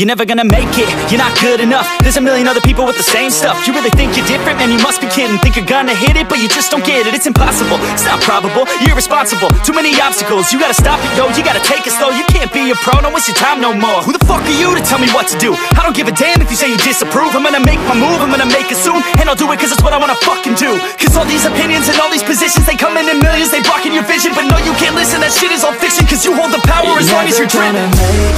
You're never gonna make it, you're not good enough. There's a million other people with the same stuff. You really think you're different? Man, you must be kidding. Think you're gonna hit it, but you just don't get it. It's impossible, it's not probable, you're irresponsible. Too many obstacles, you gotta stop it, yo. You gotta take it slow, you can't be a pro. Don't waste your time no more. Who the fuck are you to tell me what to do? I don't give a damn if you say you disapprove. I'm gonna make my move, I'm gonna make it soon. And I'll do it cause it's what I wanna fucking do. Cause all these opinions and all these positions, they come in millions, they blocking your vision. But no, you can't listen, that shit is all fiction. Cause you hold the power as long as you're driven.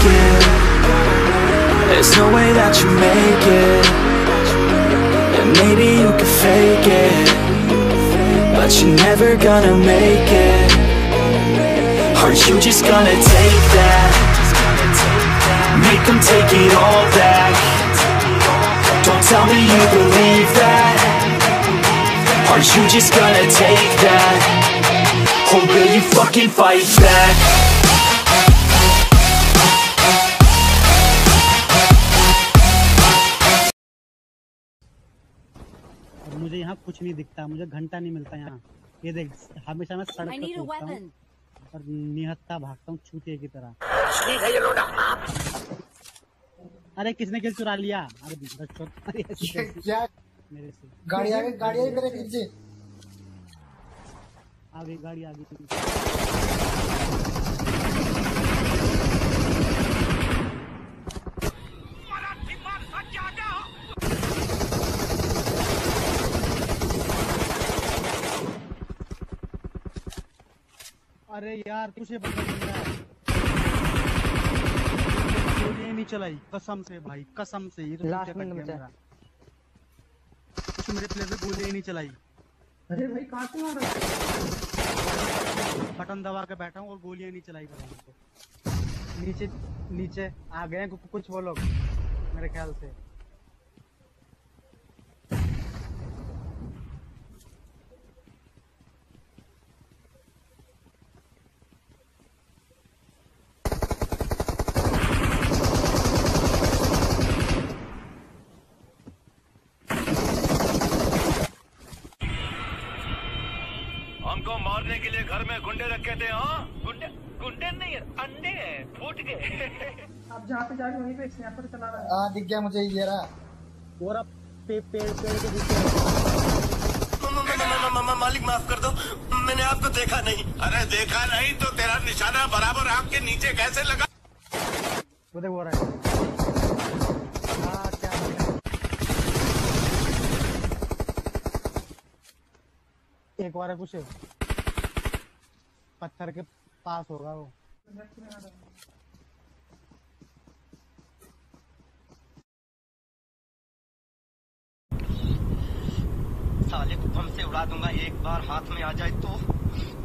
There's no way that you make it. And maybe you could fake it, but you're never gonna make it. Are you just gonna take that? Make them take it all back. Don't tell me you believe that. Are you just gonna take that? Or will you fucking fight back? मुझे यहाँ कुछ नहीं दिखता, मुझे घंटा नहीं मिलता यहाँ। ये देख, हमेशा मैं सड़क पे घूमता हूँ और निहत्था भागता हूँ चूतिए की तरह। अरे किसने किल चुरा लिया? अरे क्या मेरे से गाड़ी आ गई मेरे पीछे। आ गई गाड़ी, आ गई। अरे यार तुझे पता चल रहा है, गोलियां नहीं चलाई कसम से भाई, कसम से। ये तो लास्ट में मेरा कुछ मेरे प्लेयर पे गोलियां नहीं चलाई। अरे भाई कहां से मार रहा है? बटन दबा के बैठा हूं और गोलियां नहीं चलाई कर रहा हूं। नीचे नीचे आ गए कुछ वो लोग मेरे ख्याल से। हमको मारने के लिए घर में गुंडे रखे थे। हाँ गुंडे नहीं, अंडे हैं, फूट गए। अब जहाँ पे जाके वहीं पे स्नैपर चला रहा है। हाँ दिख गया मुझे ये रहा। और अब पेड़ के पीछे। मालिक माफ कर दो, मैंने आपको देखा नहीं। अरे देखा नहीं तो तेरा निशाना बराबर आँख के नीचे कैसे लगा? वो देख वो रहा है। एक बार कुछ पत्थर के पास होगा वो। साले को बम से उड़ा दूंगा, एक बार हाथ में आ जाए तो।